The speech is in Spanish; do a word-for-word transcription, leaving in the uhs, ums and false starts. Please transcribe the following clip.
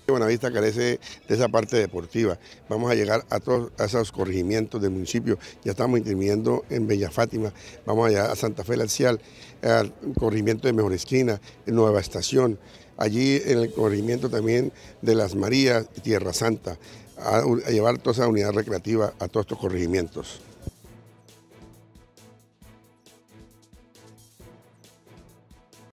Buenavista carece de esa parte deportiva. Vamos a llegar a todos a esos corregimientos del municipio. Ya estamos interviniendo en Bella Fátima, vamos allá a Santa Fe Lacial, al corregimiento de Mejor Esquina, en Nueva Estación, allí en el corregimiento también de Las Marías, Tierra Santa, a, a llevar toda esa unidad recreativa a todos estos corregimientos.